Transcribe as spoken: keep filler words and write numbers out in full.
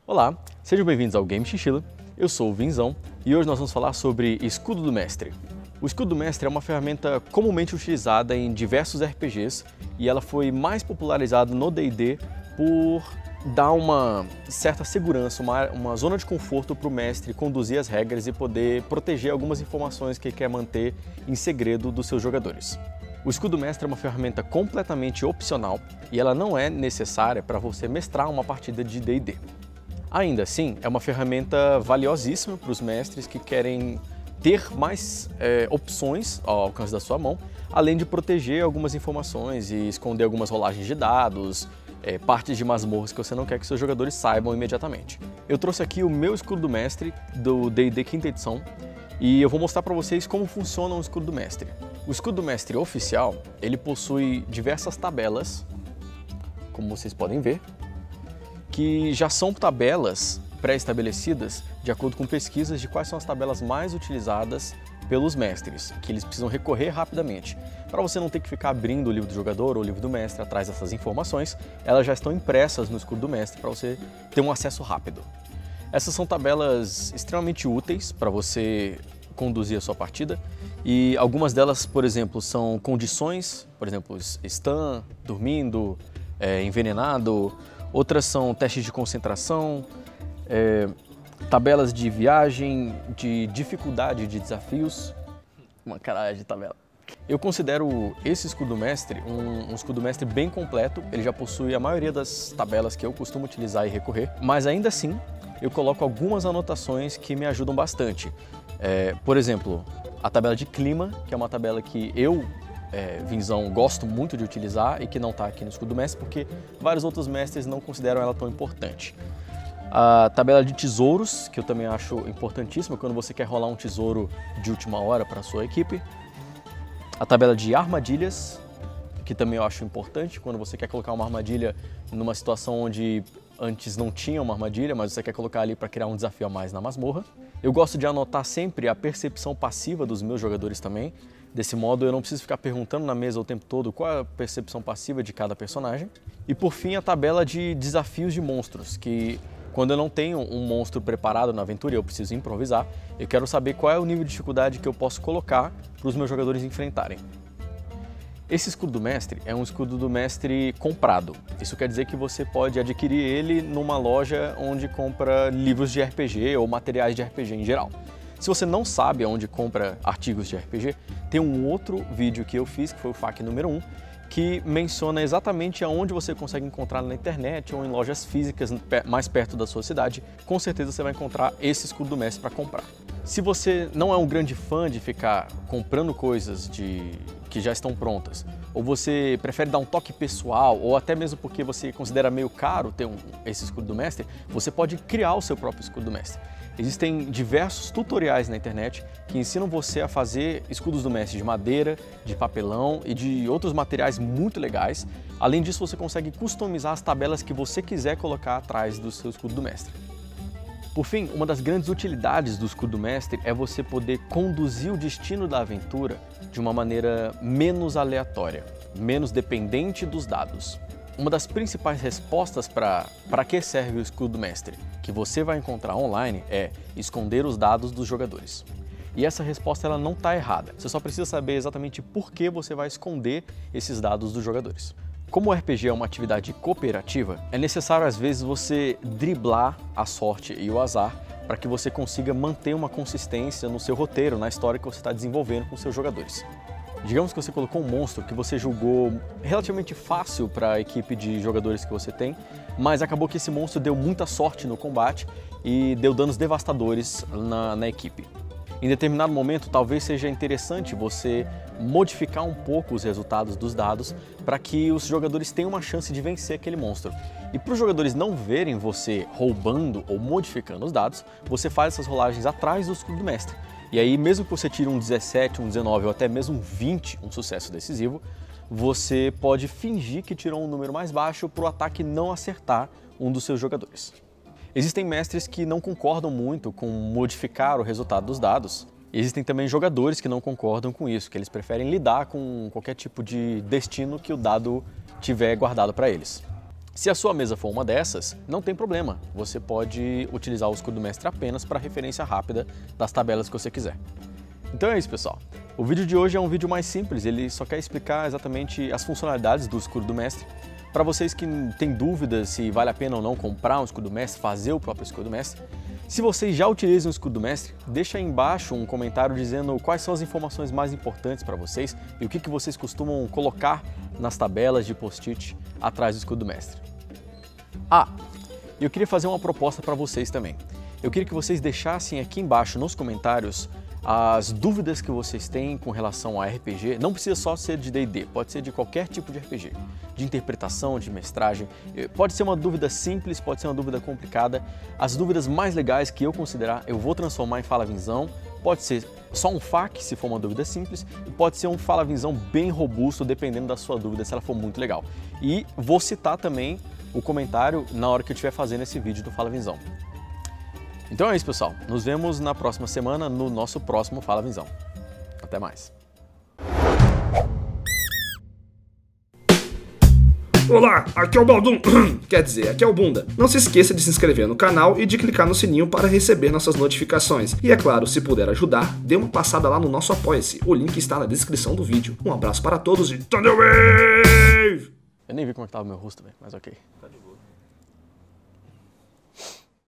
Olá, sejam bem-vindos ao Game Chinchilla, eu sou o Vinzão e hoje nós vamos falar sobre Escudo do Mestre. O Escudo do Mestre é uma ferramenta comumente utilizada em diversos R P Gs e ela foi mais popularizada no D e D por dar uma certa segurança, uma, uma zona de conforto para o mestre conduzir as regras e poder proteger algumas informações que ele quer manter em segredo dos seus jogadores. O Escudo do Mestre é uma ferramenta completamente opcional e ela não é necessária para você mestrar uma partida de D e D. Ainda assim, é uma ferramenta valiosíssima para os mestres que querem ter mais é, opções ao alcance da sua mão, além de proteger algumas informações e esconder algumas rolagens de dados, é, partes de masmorras que você não quer que seus jogadores saibam imediatamente. Eu trouxe aqui o meu Escudo do Mestre do D e D quinta edição e eu vou mostrar para vocês como funciona o Escudo do Mestre. O Escudo do Mestre oficial, ele possui diversas tabelas, como vocês podem ver, que já são tabelas pré-estabelecidas de acordo com pesquisas de quais são as tabelas mais utilizadas pelos mestres, que eles precisam recorrer rapidamente. Para você não ter que ficar abrindo o livro do jogador ou o livro do mestre atrás dessas informações, elas já estão impressas no Escudo do Mestre para você ter um acesso rápido. Essas são tabelas extremamente úteis para você conduzir a sua partida e algumas delas, por exemplo, são condições, por exemplo, stun, dormindo, é, envenenado. Outras são testes de concentração, é, tabelas de viagem, de dificuldade de desafios, uma caralho de tabela. Eu considero esse Escudo Mestre um, um Escudo Mestre bem completo, ele já possui a maioria das tabelas que eu costumo utilizar e recorrer, mas ainda assim eu coloco algumas anotações que me ajudam bastante. É, por exemplo, a tabela de clima, que é uma tabela que eu É, Vinzão, gosto muito de utilizar e que não está aqui no Escudo do Mestre porque vários outros mestres não consideram ela tão importante. A tabela de tesouros, que eu também acho importantíssima quando você quer rolar um tesouro de última hora para a sua equipe. A tabela de armadilhas, que também eu acho importante quando você quer colocar uma armadilha numa situação onde antes não tinha uma armadilha, mas você quer colocar ali para criar um desafio a mais na masmorra. Eu gosto de anotar sempre a percepção passiva dos meus jogadores também. Desse modo eu não preciso ficar perguntando na mesa o tempo todo qual é a percepção passiva de cada personagem. E por fim a tabela de desafios de monstros, que quando eu não tenho um monstro preparado na aventura e eu preciso improvisar, eu quero saber qual é o nível de dificuldade que eu posso colocar para os meus jogadores enfrentarem. Esse Escudo do Mestre é um Escudo do Mestre comprado. Isso quer dizer que você pode adquirir ele numa loja onde compra livros de R P G ou materiais de R P G em geral. Se você não sabe onde compra artigos de R P G, tem um outro vídeo que eu fiz, que foi o F A Q número um, que menciona exatamente aonde você consegue encontrar na internet ou em lojas físicas mais perto da sua cidade. Com certeza você vai encontrar esse Escudo do Mestre para comprar. Se você não é um grande fã de ficar comprando coisas de... que já estão prontas, ou você prefere dar um toque pessoal, ou até mesmo porque você considera meio caro ter um, esse Escudo do Mestre, você pode criar o seu próprio Escudo do Mestre. Existem diversos tutoriais na internet que ensinam você a fazer escudos do mestre de madeira, de papelão e de outros materiais muito legais. Além disso, você consegue customizar as tabelas que você quiser colocar atrás do seu escudo do mestre. Por fim, uma das grandes utilidades do Escudo do Mestre é você poder conduzir o destino da aventura de uma maneira menos aleatória, menos dependente dos dados. Uma das principais respostas para para que serve o Escudo do Mestre que você vai encontrar online é esconder os dados dos jogadores. E essa resposta ela não está errada, você só precisa saber exatamente por que você vai esconder esses dados dos jogadores. Como o R P G é uma atividade cooperativa, é necessário às vezes você driblar a sorte e o azar para que você consiga manter uma consistência no seu roteiro, na história que você está desenvolvendo com seus jogadores. Digamos que você colocou um monstro que você julgou relativamente fácil para a equipe de jogadores que você tem, mas acabou que esse monstro deu muita sorte no combate e deu danos devastadores na, na equipe. Em determinado momento, talvez seja interessante você modificar um pouco os resultados dos dados para que os jogadores tenham uma chance de vencer aquele monstro. E para os jogadores não verem você roubando ou modificando os dados, você faz essas rolagens atrás do Escudo do Mestre. E aí, mesmo que você tire um dezessete, um dezenove ou até mesmo um vinte, um sucesso decisivo, você pode fingir que tirou um número mais baixo para o ataque não acertar um dos seus jogadores. Existem mestres que não concordam muito com modificar o resultado dos dados. Existem também jogadores que não concordam com isso, que eles preferem lidar com qualquer tipo de destino que o dado tiver guardado para eles. Se a sua mesa for uma dessas, não tem problema, você pode utilizar o escudo do mestre apenas para referência rápida das tabelas que você quiser. Então é isso, pessoal. O vídeo de hoje é um vídeo mais simples, ele só quer explicar exatamente as funcionalidades do escudo do mestre. Para vocês que têm dúvidas se vale a pena ou não comprar um escudo do mestre, fazer o próprio escudo do mestre. Se vocês já utilizam o escudo do mestre, deixa aí embaixo um comentário dizendo quais são as informações mais importantes para vocês e o que, que vocês costumam colocar nas tabelas de post-it atrás do escudo do mestre. Ah, eu queria fazer uma proposta para vocês também. Eu queria que vocês deixassem aqui embaixo nos comentários as dúvidas que vocês têm com relação a R P G. Não precisa só ser de D e D, pode ser de qualquer tipo de R P G, de interpretação, de mestragem. Pode ser uma dúvida simples, pode ser uma dúvida complicada. As dúvidas mais legais que eu considerar, eu vou transformar em Fala Vinzão. Pode ser só um F A Q, se for uma dúvida simples, e pode ser um Fala Vinzão bem robusto, dependendo da sua dúvida, se ela for muito legal. E vou citar também o comentário na hora que eu estiver fazendo esse vídeo do Fala Vinzão. Então é isso, pessoal. Nos vemos na próxima semana no nosso próximo Fala Vinzão. Até mais. Olá, aqui é o Baldum, quer dizer, aqui é o Bunda. Não se esqueça de se inscrever no canal e de clicar no sininho para receber nossas notificações. E é claro, se puder ajudar, dê uma passada lá no nosso Apoia-se. O link está na descrição do vídeo. Um abraço para todos e Thunderwave! Eu nem vi como é que tava o meu rosto, velho, mas ok. Tá de boa.